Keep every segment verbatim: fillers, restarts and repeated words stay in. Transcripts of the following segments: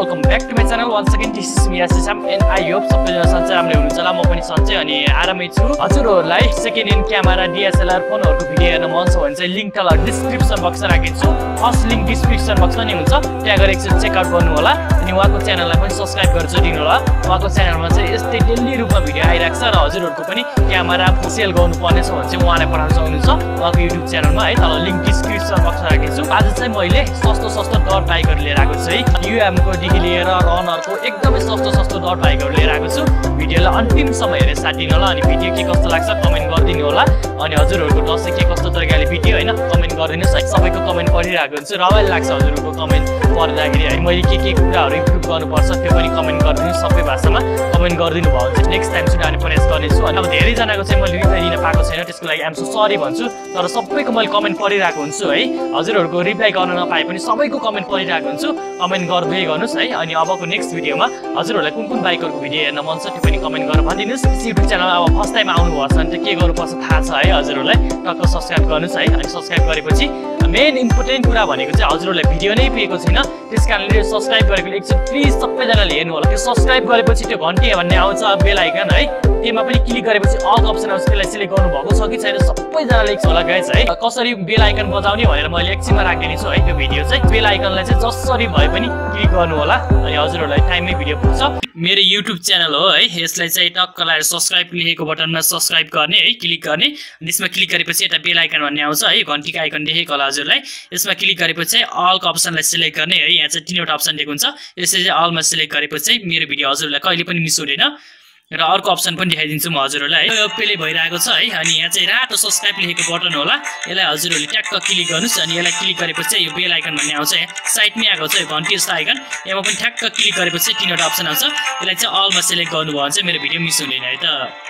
Welcome back to my channel once again this is me SSM and I hope सबैजना सन्चै राम्रै हुनुहुन्छ होला। म पनि सन्चै अनि आरामै छु। हजुरहरूलाई सेकेन्ड ह्यान्ड क्यामेरा डिएसएलआर फोनहरूको भिडियो हेर्न मन छ भने चाहिँ लिङ्क तल डिस्क्रिप्सन बक्समा राखेको छु। फर्स्ट लिङ्क डिस्क्रिप्सन बक्समा नि हुन्छ, त्यहाँ गएर एकचोटि चेकआउट गर्नु होला अनि उहाँको च्यानललाई पनि सब्सक्राइब गरेर जोडिनु होला। उहाँको च्यानलमा चाहिँ यस्तै डेली रूपमा भिडियो आइरहेको छ र हजुरहरूको पनि क्यामेरा सेल गर्नुपर्ने छ भने चाहिँ उहाँलाई पठाउन सक्नुहुन्छ उहाँको युट्युब च्यानलमा है। तल लिङ्क डिस्क्रिप्सन बक्समा राखेको छु। आज चाहिँ मैले सस्तो सस्तो डट बाइकहरू लिएर आएको छु है। युएमको देखि लिएर रनरको एकदमै सस्तो सस्तो डट बाइकहरू लिएर आएको छु। भिडियोलाई अन्तिमसम्म हेरेर साथ दिनु होला अनि भिडियो के कस्तो लाग्छ कमेन्ट गरिदिनु होला। अनि हजुरहरूको दसैँ के कस्तो तरिकाले भिडियो होइन कमेन्ट गरिदिनुहोस् है। सबैको कमेन्ट पढिरहेको हुन्छु, रमाइलो लाग्छ हजुरहरूको कमेन्ट पढ्दाखेरि है। मैले के के कुराहरू इम्प्रुभ गर्नुपर्छ त्यो पनि कमेन्ट गरिदिनु, सबै भाषामा कमेन्ट गरिदिनु भयो भने चाहिँ नेक्स्ट टाइम सुधार्ने प्रयास गर्नेछु। अनि अब धेरैजनाको चाहिँ मैले रिप्लाई दिन पाएको छैन, त्यसको लागि आइएम सो सरी भन्छु। तर सबैको मैले कमेन्ट पढिरहेको हुन्छु है। हजुरहरूको रिप्लाई गर्न नपाए पनि सबैको कमेन्ट पढिरहेको हुन्छु, कमेन्ट गर्दै गर्नुहोस् है। अनि अबको नेक्स्ट भिडियोमा हजुरहरूलाई कुन कुन बाइकहरूको भिडियो हेर्न मन छ त्यो पनि कमेन्ट गरेर भनिदिनुहोस्। युट्युब च्यानल अब फर्स्ट टाइम आउनुभएको छ भने चाहिँ के गर्नुपर्छ थाहा छ है हजुरहरूलाई। टक्क सब्सक्राइब गर्नुहोस् है। अनि सब्सक्राइब गरेपछि मेन इम्पोर्टेन्ट कुरा भनेको चाहिँ हजुरहरूलाई भिडियो नै पुगेको छैन, त्यस कारणले सब्सक्राइब गरेको एकचोटि प्लिज सबैजनाले हेर्नु होला। त्यो सब्सक्राइब गरेपछि त्यो घन्टी भन्ने आउँछ बेल आइकन है, त्यसमा पनि क्लिक गरेपछि अल अप्सन आउँछ, त्यसलाई सिलेक्ट गर्नुभएको छ कि छैन सबैजनाले एक होला गाइस है। कसरी बेल आइकन बजाउने भनेर मैले एकछिनमा राखिदिने छु है। त्यो भिडियो चाहिँ बेल आइकनलाई चाहिँ जसरी भए पनि क्लिक गर्नु होला अनि हजुरहरूलाई टाइममै भिडियो पुग्छ। मेरो युट्युब च्यानल हो है, यसलाई चाहिँ टक्क लगाएर सब्सक्राइब लेखेको बटनमा सब्सक्राइब गर्ने है, क्लिक गर्ने। यसमा क्लिक गरेपछि यता बेल आइकन भन्ने आउँछ है, घन्टीको आइकन देखेको होला हजुरलाई। यसमा क्लिक गरेपछि चाहिँ अलको अप्सनलाई सिलेक्ट गर्ने है। यहाँ चाहिँ तीनवटा अप्सन दिएको हुन्छ, यसरी चाहिँ अलमा सिलेक्ट गरेपछि चाहिँ मेरो भिडियो हजुरलाई कहिले पनि मिस हुँदैन। र अर्को अप्सन पनि देखाइदिन्छु म हजुरहरूलाई है। यो प्ले भइरहेको छ है अनि यहाँ चाहिँ रातो सब्सक्राइब लेखेको बटन होला, यसलाई हजुरहरूले ट्याक्क क्लिक गर्नुहोस् अनि यसलाई क्लिक गरेपछि चाहिँ यो बेल आइकन भन्ने आउँछ, यहाँ साइडमै आएको छ यो घन्टी जस्तो आइकन, यसमा पनि ठ्याक्क क्लिक गरेपछि चाहिँ तीनवटा अप्सन आउँछ, यसलाई चाहिँ अलमा सिलेक्ट गर्नुभयो भने चाहिँ मेरो भिडियो मिस हुँदैन है त।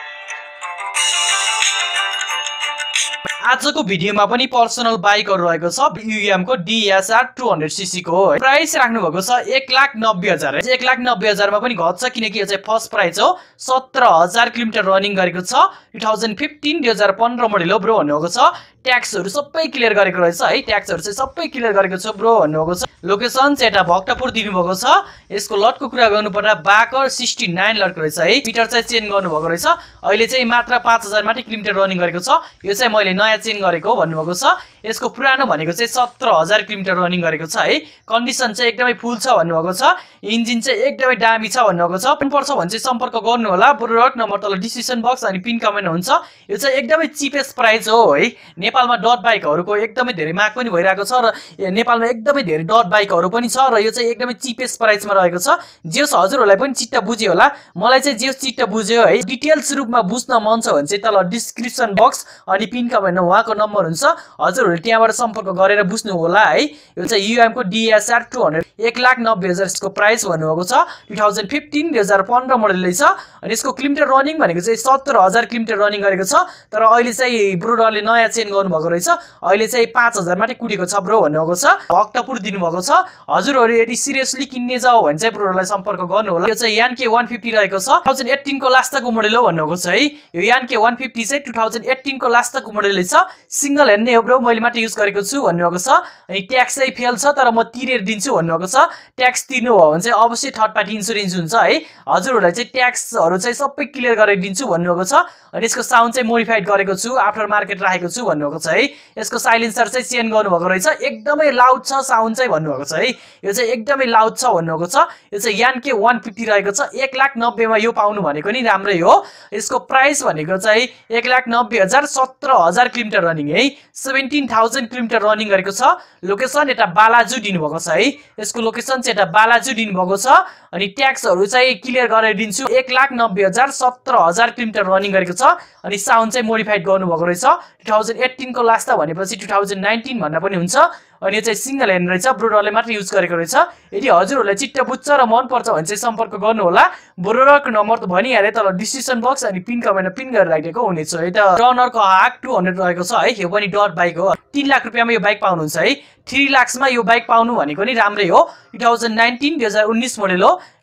आजको भिडियोमा पनि पर्सनल बाइकहरू रहेको छ। युएमको डिएसआर टू हन्ड्रेड सीसी को हो। प्राइस राख्नु भएको छ एक लाख नब्बे हजार। एक लाख नब्बे हजारमा पनि घट्छ किनकि यो चाहिँ फर्स्ट प्राइस हो। सत्र हजार किलोमिटर रनिङ गरेको छ। टु थाउजन्ड फिफ्टिन दुई हजार पन्ध्र मोडल हो ब्रो भन्नुभएको छ। ट्याक्सहरू सबै क्लियर गरेको रहेछ है, ट्याक्सहरू चाहिँ सबै क्लियर गरेको छ ब्रो भन्नुभएको छ। लोकेसन चाहिँ यता भक्तपुर दिनुभएको छ। यसको लटको कुरा गर्नु पर्दा बाकर सिक्सटी नाइन लटको रहेछ है। मिटर चाहिँ चेन्ज गर्नुभएको रहेछ। अहिले चाहिँ मात्र पाँच हजार मात्रै किलोमिटर रनिङ गरेको छ। यो चाहिँ मैले नयाँ चेन्ज गरेको हो भन्नुभएको छ। यसको पुरानो भनेको चाहिँ सत्र हजार किलोमिटर रनिङ गरेको छ है। कन्डिसन चाहिँ एकदमै फुल छ भन्नुभएको छ। इन्जिन चाहिँ एकदमै दामी छ भन्नुभएको छ। पिन पर्छ भने चाहिँ सम्पर्क गर्नु होला। प्रोडक्ट नम्बर तल डिस्क्रिप्सन बक्स अनि पिन कमेन्ट हुन्छ। यो चाहिँ एकदमै चिपेस्ट प्राइस हो है। नेपालमा डट बाइकहरूको एकदमै धेरै माग पनि भइरहेको छ र नेपालमा एकदमै धेरै डट बाइकहरू पनि छ र यो चाहिँ एकदमै चिपेस्ट प्राइसमा रहेको छ। जेस हजुरहरूलाई पनि चित्त बुझ्यो होला, मलाई चाहिँ जेस चित्त बुझ्यो है। डिटेल्स रूपमा बुझ्न मन छ भने चाहिँ तल डिस्क्रिप्सन बक्स अनि पिन कमेन्टमा उहाँको नम्बर हुन्छ, हजुरहरूले त्यहाँबाट सम्पर्क गरेर बुझ्नु होला है। यो चाहिँ युएमको डिएसआर टू हन्ड्रेड एक लाख नब्बे हजार यसको प्राइस भन्नुभएको छ। टु थाउजन्ड फिफ्टिन दुई हजार पन्ध्र मोडल रहेछ अनि यसको किलोमिटर रनिङ भनेको चाहिँ सत्र हजार किलोमिटर रनिङ गरेको छ। तर अहिले चाहिँ ब्रोडरले नयाँ चेन्ज गर्नुभएको रहेछ। अहिले चाहिँ पाँच हजार मात्रै कुटेको छ ब्रो भन्नुभएको छ। भक्तपुर दिनुभएको छ। हजुरहरू यदि सिरियसली किन्ने जाओ भने चाहिँ ब्रोडरलाई सम्पर्क गर्नु होला। यो चाहिँ यानके वान फिफ्टी रहेको छ। टु थाउजन्ड एट्टिनको लास्टको मोडल हो भन्नुभएको छ है। यो यानके वान फिफ्टी चाहिँ टु थाउजन्ड एट्टिनको लास्टको मोडल रहेछ। सिंगल ह्यान्ड नै हो ब्रो, मैले मात्रै युज गरेको छु भन्नुभएको छ। अनि ट्याक्स चाहिँ फेल छ तर म तिरेर दिन्छु भन्नुभएको छ। ट्याक्स तिर्नु हो भने चाहिँ अवश्य थर्ड पार्टी इन्सुरेन्स हुन्छ है। हजुरहरूलाई चाहिँ ट्याक्सहरू चाहिँ सबै क्लियर गरेर दिन्छु भन्नुभएको छ। अनि यसको साउन्ड चाहिँ मोडिफाइड गरेको छु, आफ्टर मार्केट राखेको छु भन्नुभएको छ है। यसको साइलेन्सर चाहिँ चेन्ज गर्नुभएको रहेछ। एकदमै लाउड छ साउन्ड चाहिँ भन्नुभएको छ है। यो चाहिँ एकदमै लाउड छ भन्नुभएको छ। यो चाहिँ यानके वान फिफ्टी रहेको छ। एक लाख नब्बेमा यो पाउनु भनेको नि राम्रै हो। यसको प्राइस भनेको चाहिँ एक लाख नब्बे हजार सत्र हजार किलोमिटर रनिङ है। सेभेन्टिन थाउजन्ड किलोमिटर रनिङ गरेको छ। लोकेसन यता बालाजु दिनुभएको छ है। यसको लोकेसन चाहिँ यता बालाजु दिनुभएको छ। अनि ट्याक्सहरू चाहिँ क्लियर गरेर दिन्छु। एक लाख नब्बे हजार सत्र हजार किलोमिटर रनिङ गरेको छ। अनि साउन्ड चाहिँ मोडिफाइड गर्नुभएको रहेछ। टु थाउजन्ड एट्टिनको लास्ट भनेपछि टु थाउजन्ड नाइन्टिन भन्दा पनि हुन्छ। अनि यो चाहिँ सिंगल ह्यान्ड रहेछ, ब्रोडरले मात्रै युज गरेको रहेछ। यदि हजुरहरूलाई चित्त बुझ्छ र मनपर्छ भने चाहिँ सम्पर्क गर्नु होला। ब्रोडरको नम्बर त भनिहालेँ, तर डिस्क्रिप्सन बक्स अनि पिन कमेन्टमा पिन गरेर राखेको हुनेछ है। त रनरको हाक टू हन्ड्रेड रहेको छ है। यो पनि डट बाइक हो। तीन लाख रुपियाँमा यो बाइक पाउनुहुन्छ है। थ्री लाख्समा यो बाइक पाउनु भनेको नि राम्रै हो। टु थाउजन्ड नाइन्टिन दुई हजार उन्नाइस मोडल हो।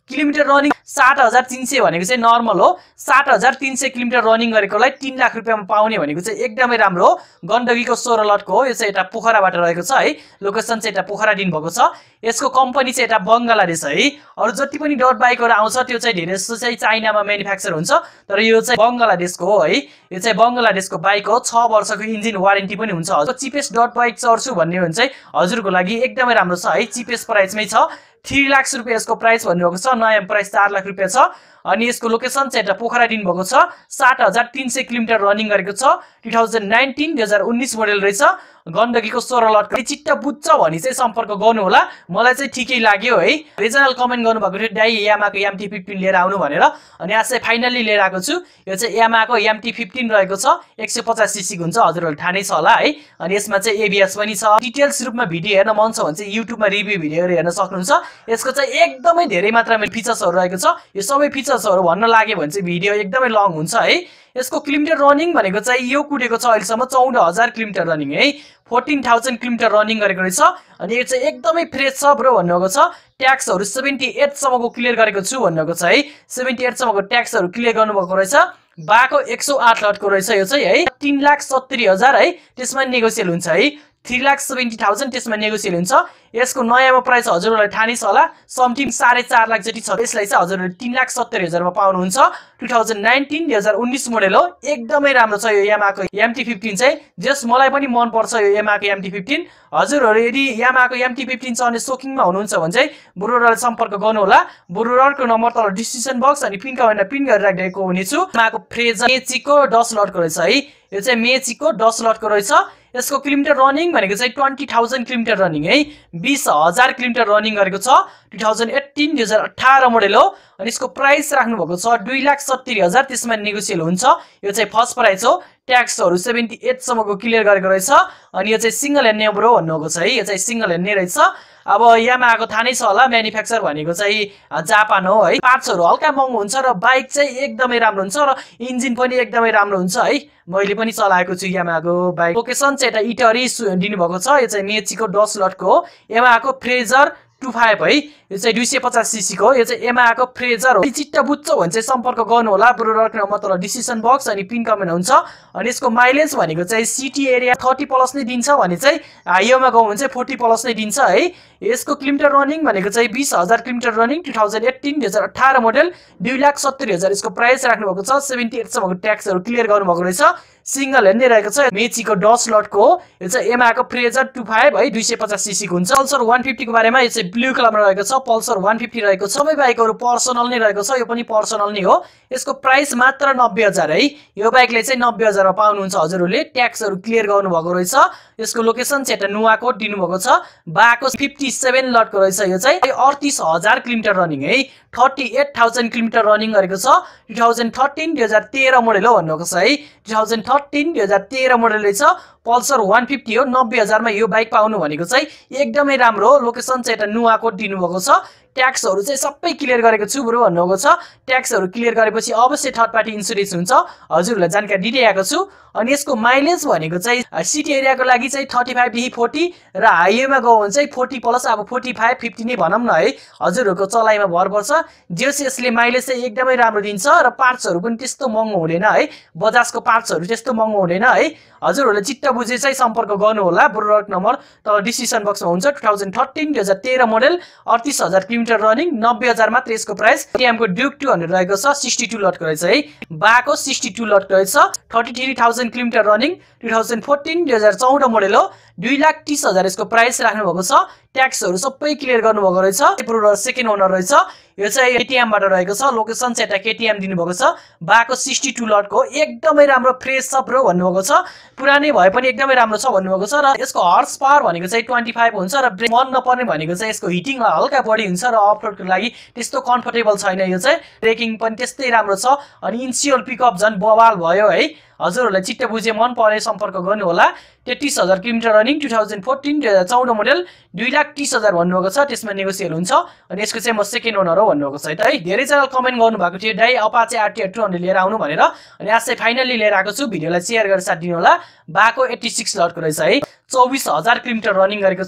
किलोमिटर रनिङ सात हजार तीन सय भनेको चाहिँ नर्मल हो। सात हजार तीन सय किलोमिटर रनिङ गरेकोलाई तीन लाख रुपियाँमा पाउने भनेको चाहिँ एकदमै राम्रो हो। गण्डकीको सोह्र लटको हो। यो चाहिँ यता पोखराबाट रहेको छ है। लोकेसन चाहिँ यता पोखरा दिनुभएको छ। यसको कम्पनी चाहिँ यता बङ्गलादेश है। अरू जति पनि डट बाइकहरू आउँछ त्यो चाहिँ धेरै जस्तो चाहिँ चाइनामा म्यानुफ्याक्चर हुन्छ, तर यो चाहिँ बङ्गलादेशको हो है। यो चाहिँ बङ्गलादेशको बाइक हो। छ वर्षको इन्जिन वारेन्टी पनि हुन्छ। हजुर चिपेस्ट डट बाइक चढ्छु भन्ने हो भने चाहिँ हजुरको लागि एकदमै राम्रो छ है। चिपेस्ट प्राइसमै छ। थ्री लाख रुपियाँ यसको प्राइस भन्नुभएको छ। नयाँ प्राइस चार लाख रुपियाँ छ। अनि यसको लोकेसन चाहिँ यता पोखरा दिनुभएको छ। सात हजार तीन सय किलोमिटर रनिङ गरेको छ। टु थाउजन्ड नाइन्टिन दुई हजार उन्नाइस मोडल रहेछ। गण्डकीको सोह्र लटको चिट्टा बुझ्छ भने चाहिँ सम्पर्क गर्नु होला। मलाई चाहिँ ठिकै लाग्यो है। रिजनल कमेन्ट गर्नुभएको थियो दाइ यामाको एमटी फिफ्टिन लिएर आउनु भनेर, अनि आज चाहिँ फाइनल्ली लिएर आएको छु। यो चाहिँ यामाको एमटी फिफ्टिन रहेको छ। एक सय पचास सिसीको हुन्छ, हजुरहरूले थाहा नै छ होला है। अनि यसमा चाहिँ एबिएस पनि छ। डिटेल्स रूपमा भिडियो हेर्न मन छ भने चाहिँ युट्युबमा रिभ्यू भिडियोहरू हेर्न सक्नुहुन्छ। यसको चाहिँ एकदमै धेरै मात्रामा फिचर्सहरू रहेको छ। यो सबै फिचर्सहरू भन्न लाग्यो भने चाहिँ भिडियो एकदमै लङ हुन्छ है। यसको किलोमिटर रनिङ भनेको चाहिँ यो कुदेको छ अहिलेसम्म चौध हजार किलोमिटर रनिङ है। फोर्टिन थाउजन्ड किलोमिटर रनिङ गरेको रहेछ। अनि यो चाहिँ एकदमै फ्रेस छ ब्रो भन्नुभएको छ। ट्याक्सहरू सेभेन्टी एटसम्मको क्लियर गरेको छु भन्नुभएको छ है। सेभेन्टी एटसम्मको ट्याक्सहरू क्लियर गर्नुभएको रहेछ। बाको एक सौ आठ लटको रहेछ यो चाहिँ है। तीन लाख सत्तरी हजार है, त्यसमा नेगोसियल हुन्छ है। थ्री लाख सेभेन्टी थाउजन्ड त्यसमा नेगोसियल हुन्छ। यसको नयाँमा प्राइस हजुरहरूलाई थाहा नै छ होला, समथिङ साढे चार लाख जति छ। यसलाई चाहिँ हजुरहरूले तीन लाख सत्तरी हजारमा पाउनुहुन्छ। टु थाउजन्ड नाइन्टिन दुई हजार उन्नाइस मोडल हो। एकदमै राम्रो छ यो यामाको एमटी फिफ्टिन चाहिँ। जस मलाई पनि मनपर्छ यो यामाको एमटी फिफ्टिन। हजुरहरू यदि यामाको एमटी फिफ्टिन चढ्ने सोकिङमा हुनुहुन्छ भने चाहिँ ब्रोडरलाई सम्पर्क गर्नु होला। ब्रोडरको नम्बर तल डिस्क्रिप्सन बक्स अनि पिन कमेन्टमा पिन गरिराखिदिएको हुनेछु। यामाको फ्रेजर मेचीको दस लटको रहेछ है। यो चाहिँ मेचीको दस लटको रहेछ। यसको किलोमिटर रनिङ भनेको चाहिँ ट्वेन्टी थाउजन्ड किलोमिटर रनिङ है। बीस हजार किलोमिटर रनिङ गरेको छ। टु थाउजन्ड एट्टिन दुई हजार अठार मोडल हो। अनि यसको प्राइस राख्नु भएको छ दुई लाख सत्तरी हजार, त्यसमा नेगोसियल हुन्छ। यो चाहिँ फर्स्ट प्राइस हो। ट्याक्सहरू सेभेन्टी एटसम्मको क्लियर गरेको रहेछ। अनि यो चाहिँ सिङ्गल ह्यान्ड ब्रो भन्नुभएको छ है। यो चाहिँ सिङ्गल ह्यान्ड नै रहेछ। अब यामाहाको थाहा नै छ होला, म्यानुफ्याक्चर भनेको चाहिँ जापान हो है। पार्ट्सहरू हल्का महँगो हुन्छ र बाइक चाहिँ एकदमै राम्रो हुन्छ र इन्जिन पनि एकदमै राम्रो हुन्छ है। मैले पनि चलाएको छु यामाहाको बाइक। लोकेसन चाहिँ यता इटरी दिनुभएको छ। यो चाहिँ मेचीको दस लटको हो। यामाहाको फ्रेजर टू फाइभ है। यो चाहिँ दुई सय पचास सिसीको हो। यो चाहिँ यामाहाको फ्रेजर हो। चिट्टा बुझ्छ भने चाहिँ सम्पर्क गर्नु होला। ब्रोडरको नम्बर तल डिस्क्रिप्सन बक्स अनि पिन कमेन्ट हुन्छ। अनि यसको माइलेज भनेको चाहिँ सिटी एरिया थर्टी प्लस नै दिन्छ भने चाहिँ हाइवेमा गयो भने चाहिँ फोर्टी प्लस नै दिन्छ है। यसको किलोमिटर रनिङ भनेको चाहिँ बीस हजार kilometre running. Two thousand eighteen दुई हजार अठार मोडल। दुई लाख सत्तरी हजार यसको प्राइस राख्नुभएको छ। सेभेन्टी एटसम्मको ट्याक्सहरू क्लियर गर्नुभएको रहेछ। सिङ्गल ह्यान्ड नै रहेको छ। मेचीको दस लटको हो। यो चाहिँ यामाहाको फ्रेजर टू फाइभ है। दुई सय पचास सिसीको हुन्छ। पल्सर वान फिफ्टीको बारेमा यो चाहिँ ब्लू कलरमा रहेको छ। पल्सर वान फिफ्टी रहेको छ। सबै बाइकहरू पर्सनल नै रहेको छ। यो पनि पर्सनल नै हो। यसको प्राइस मात्र नब्बे हजार है। यो बाइकले चाहिँ नब्बे हजारमा पाउनुहुन्छ हजुरहरूले। ट्याक्सहरू क्लियर गर्नुभएको रहेछ। यसको लोकेसन चाहिँ यता नुवाकोट दिनुभएको छ। बाको फिफ्टी सेभेन लटको रहेछ। यो चाहिँ अडतिस हजार किलोमिटर रनिङ है। Thirty eight thousand kilometre running गरेको छ। टु थाउजन्ड थर्टिन दुई हजार तेह्र मोडल हो भन्नुभएको छ है। टु थाउजन्ड थर्टिन दुई हजार तेह्र मोडल रहेछ। पल्सर वान फिफ्टी हो। नब्बे हजारमा यो बाइक पाउनु भनेको चाहिँ एकदमै राम्रो हो। लोकेसन चाहिँ यता नुवाकोट दिनुभएको छ। ट्याक्सहरू चाहिँ सबै क्लियर गरेको छु ब्रो भन्नुभएको छ। ट्याक्सहरू क्लियर गरेपछि अवश्य थर्ड पार्टी इन्सुरेन्स हुन्छ। हजुरहरूलाई जानकारी दिइरहेको छु। अनि यसको माइलेज भनेको चाहिँ सिटी एरियाको लागि चाहिँ थर्टी फाइभदेखि फोर्टी र हाइवेमा गयो भने चाहिँ फोर्टी प्लस, अब फोर्टी फाइभ फिफ्टी नै भनौँ न है। हजुरहरूको चलाइमा भर पर्छ। जेस यसले माइलेज चाहिँ एकदमै राम्रो दिन्छ र पार्ट्सहरू पनि त्यस्तो महँगो हुँदैन है। बजाजको पार्ट्सहरू त्यस्तो महँगो हुँदैन है। हजुरहरूले चित्त बुझे चाहिँ सम्पर्क गर्नु होला। ब्रोडर नम्बर तल डिस्क्रिप्सन बक्समा हुन्छ। टु थाउजन्ड थर्टिन दुई हजार तेह्र मोडल। अडतिस हजार किलोमिटर रनिङ। नब्बे हजार मात्र यसको प्राइस। केटिएमको ड्युक टू हन्ड्रेड रहेको छ। सिक्सटी टू लटको रहेछ है। बाको सिक्सटी टू लटको रहेछ। Thirty three thousand kilometre running. Two thousand fourteen दुई हजार चौध मोडल हो। दुई लाख तीस हजार यसको प्राइस राख्नुभएको छ। ट्याक्सहरू सबै क्लियर गर्नुभएको रहेछ। ब्रोडर सेकेन्ड ओनर रहेछ। यो चाहिँ केटिएमबाट रहेको छ। लोकेसन चाहिँ यता केटिएम दिनुभएको छ। बाको सिक्सटी टू लटको एकदमै राम्रो फ्रेस छ ब्रो भन्नुभएको छ। पुरानै भए पनि एकदमै राम्रो छ भन्नुभएको छ। र यसको हर्स पावर भनेको चाहिँ ट्वेन्टी फाइभ हुन्छ र ब्रेक मन नपर्ने भनेको चाहिँ यसको हिटिङ हल्का बढी हुन्छ र अफरोडको लागि त्यस्तो कम्फर्टेबल छैन। यो चाहिँ ब्रेकिङ पनि त्यस्तै राम्रो छ। अनि इन्सियल पिकअप झन् बवाल भयो है। हजुरहरूलाई चित्त बुझे मन परे सम्पर्क गर्नु होला। तेत्तिस हजार kilometre running. Two thousand fourteen दुई हजार चौध मोडल। दुई लाख तीस हजार भन्नुभएको छ। त्यसमा नेगोसियल हुन्छ। अनि यसको चाहिँ म सेकेन्ड ओनर हो भन्नुभएको छ है। धेरैजना कमेन्ट गर्नुभएको थियो दाइ अपाचे आरटीआर टू हन्ड्रेड लिएर आउनु भनेर। अनि आज चाहिँ फाइनली लिएर आएको छु। भिडियोलाई सेयर गरेर साथ दिनु होला। बाको एट्टी सिक्स लटको रहेछ है। चौबिस हजार किलोमिटर रनिङ गरेको छ।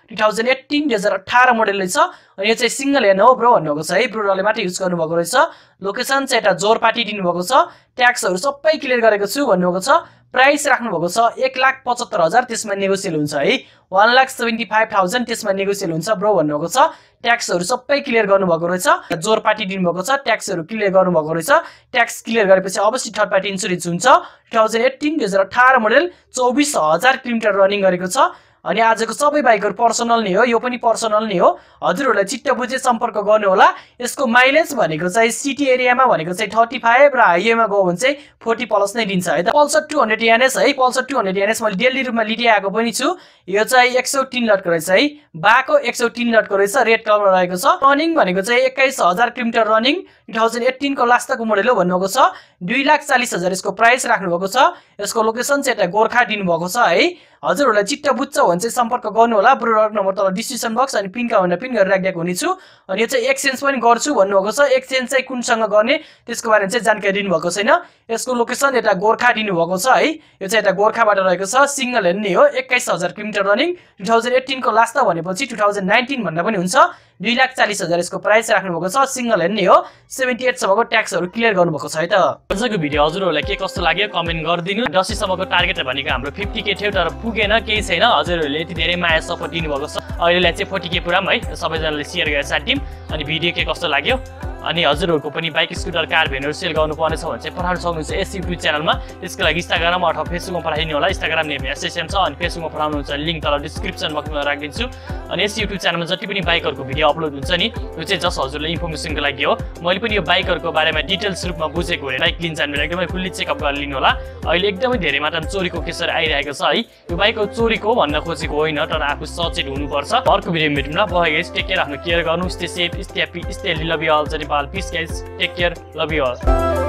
टु थाउजन्ड एट्टिन दुई हजार अठार मोडल रहेछ अनि यो चाहिँ सिंगल हेर्न हो ब्रो भन्नुभएको छ है ब्रोले मात्रै युज गर्नुभएको रहेछ लोकेसन चाहिँ यता जोरपाटी दिनुभएको छ ट्याक्सहरू सबै क्लियर गरेको छु भन्नुभएको छ प्राइस राख्नुभएको छ एक लाख पचहत्तर हजार त्यसमा नेगोसिएट हुन्छ है one lakh seventy five thousand त्यसमा नेगोसिएट हुन्छ ब्रो भन्नुभएको छ ट्याक्सहरू सबै क्लियर गर्नुभएको रहेछ जोरपाटी दिनुभएको छ ट्याक्सहरू क्लियर गर्नुभएको रहेछ ट्याक्स क्लियर गरेपछि अवश्य थर्ड पार्टी इन्सुरेन्स हुन्छ टु थाउजन्ड एट्टिन दुई हजार अठार मोडल चौबिस हजार किलोमिटर रनिङ गरेको छ अनि आजको सबै बाइकहरु पर्सनल नै हो यो पनि पर्सनल नै हो हजुरहरुलाई चित्त बुझे सम्पर्क गर्नु होला यसको माइलेज भनेको चाहिँ सिटी एरियामा भनेको चाहिँ थर्टी फाइभ र हाइवेमा गयो भने चाहिँ फोर्टी प्लस नै दिन्छ है त पल्सर टु हन्ड्रेड एनएस है पल्सर टु हन्ड्रेड एनएस मैले डेली रुपमा लिइआएको पनि छु यो चाहिँ एक सौ तीन लटको रहेछ है बाको एक सौ तीन लटको रहेछ रेड कलरमा रहेको छ रनिङ भनेको चाहिँ एक्काइस हजार kilometre running two thousand eighteen को लास्टको मोडल हो भन्नुभएको छ दुई लाख चालीस हजार यसको प्राइस राख्नु भएको छ यसको लोकेसन चाहिँ यता गोरखा दिनु भएको छ है हजुरहरुलाई चित्त बुझ्छ भने चाहिँ सम्पर्क गर्नु होला प्रोडक्ट नम्बर तल डिस्क्रिप्सन बक्स अनि पिन कमेन्टमा पिन गरेर राखिदिएको हुनेछु अनि यो चाहिँ एक्सचेन्ज पनि गर्छु भन्नुभएको छ एक्सचेन्ज चाहिँ कुनसँग गर्ने त्यसको बारेमा चाहिँ जानकारी दिनु भएको छैन यसको लोकेसन यता गोरखा दिनु भएको छ है यो चाहिँ यता गोरखाबाट रहेको छ सिंगल हेर्न नै हो एक्काइस हजार kilometre running two thousand eighteen को लास्ट भनेपछि टु थाउजन्ड नाइन्टिन भन्दा पनि हुन्छ दुई लाख चालीस हजार यसको प्राइस राख्नु भएको छ सिंगल हेर्न नै हो सेभेन्टी एट सम्मको ट्याक्सहरू क्लियर गर्नु भएको छ है त आजको भिडियो हजुरहरुलाई के कस्तो लाग्यो कमेन्ट गरिदिनु दस सम्मको टार्गेट भनेको हाम्रो फिफ्टी के थियो तर पुगेन केही छैन हजुरहरुले यति धेरै माया सपोर्ट दिनु भएको छ अहिलेलाई चाहिँ फोर्टी के पुराम है सबैजनाले शेयर गरेर साथ टिम अनि भिडियो के कस्तो लाग्यो अनि हजुरहरुको पनि बाइक स्कुटर कार भेनहरु सेल गर्नु पर्ने छ भने चाहिँ पठाउन सक्नुहुन्छ यस युट्युब च्यानलमा त्यसको लागि इन्स्टाग्राम अथवा फेसबुकमा पठाइदिनु होला इन्स्टाग्राम नेम एसएसएम छ अनि फेसबुकमा पठाउनुहुन्छ लिंक तल डिस्क्रिप्सन बक्समा राखिदिन्छु अनि यस युट्युब च्यानलमा जति पनि बाइकहरुको भिडियो अपलोड हुन्छ नि यो चाहिँ जस्ट हजुरलाई इन्फर्मेसनको लागि हो मैले पनि यो बाइकहरुको बारेमा डिटेल्स रूपमा बुझेको हो बाइक लिन्छ भने एकदमै फुल्ली चेकअप गरेर लिनु होला अहिले एकदमै धेरै मात्रामा चोरीको केसहरु आइरहेको छ है यो बाइकको चोरीको भन्न खोजेको होइन तर आफू सचेत हुनुपर्छ अर्को भिडियोमा भेटौँ ल बाइ गाइस टेक केयर आफ्नो केयर गर्नु stay safe stay happy stay love you all जति पाल peace guys take care love you all